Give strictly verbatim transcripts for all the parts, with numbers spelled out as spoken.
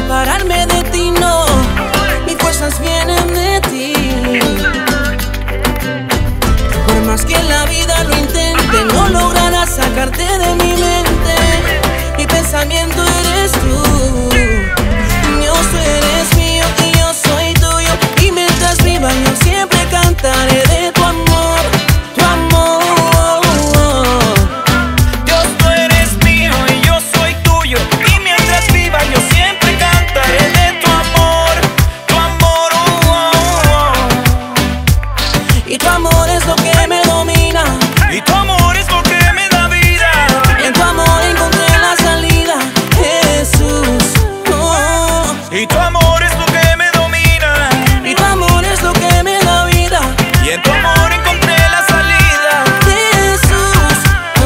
separarme de ti, no. Mis fuerzas vienen de ti. Por más que en la vida lo intente, no logrará sacarte de mi mente. Mi pensamiento eres tú. Dios, tú eres mío y yo soy tuyo. Y mientras viva yo siempre cantaré de tu amor, tu amor. Dios, tú eres mío y yo soy tuyo. Y mientras viva yo siempre cantaré de tu amor, tu amor. Oh, oh, oh. Y tu amor es lo que me domina. Y tu amor es lo que me da vida. En tu amor encontré la salida, Jesús. Oh. Y tu amor es lo que me domina. Y tu amor es lo que me da vida. Y en tu amor encontré la salida, Jesús.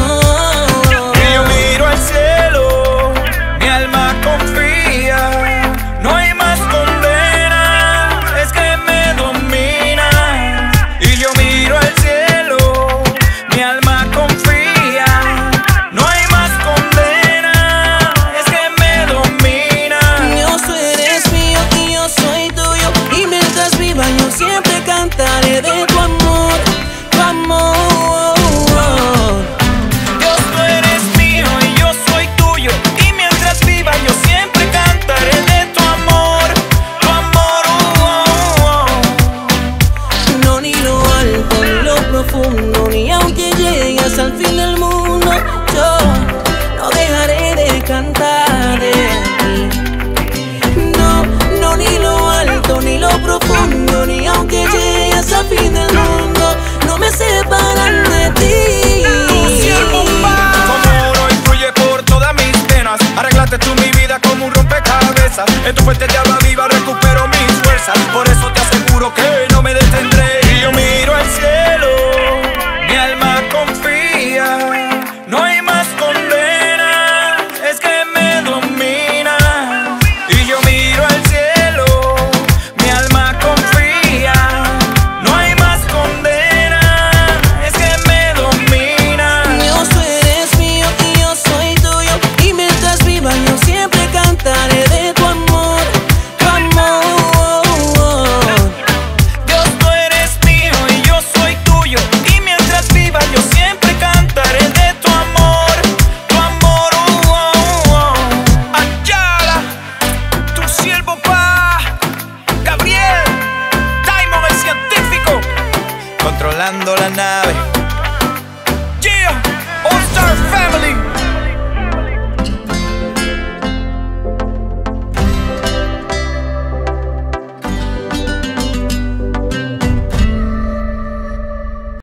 Oh. y yo miro al cielo, mi alma confía. No hay más condena, es que me domina. Y yo miro al cielo, mi alma confía. No hay más condena, es que me domina. Dios, tú eres mío y yo soy tuyo. Y mientras viva yo siempre cantaré de tu amor, tu amor. Dios, tú eres mío y yo soy tuyo. Y mientras viva yo siempre cantaré de tu amor, tu amor. Oh, oh, oh. No ni lo alto ni lo profundo, ni aunque llegues al fin del mundo, yo no dejaré de cantar de ti. No, no ni lo alto ni lo profundo, ni aunque llegues al fin del mundo, no me separan de ti. Tu siervo va. Tu amor hoy fluye por todas mis venas. Arreglaste tú mi vida como un rompecabezas. En tu fuente de agua viva recupero mis fuerzas. Por eso te aseguro que no me detendré. Y yo miro al cielo, mi alma confía. No hay más condena, es que me domina. Y yo miro al cielo, mi alma confía. No hay más condena, es que me domina. Dios, tú eres mío y yo soy tuyo. Y mientras viva yo siempre cantaré de tu amor, tu amor. Dios, tú eres mío y yo soy tuyo. Y mientras viva yo siempre cantaré de tu amor, tu amor. Oh, oh, oh. Ayala, tu siervo pa Gabriel Diamond, el científico, controlando la nave.